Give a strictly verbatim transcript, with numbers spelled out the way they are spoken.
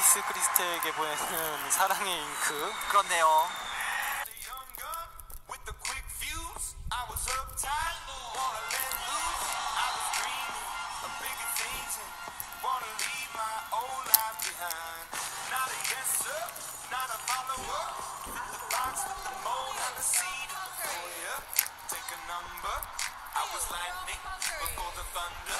제니스 크리스텔에게 보내는 사랑의 잉크. 그렇네요. I was lightning before the thunder.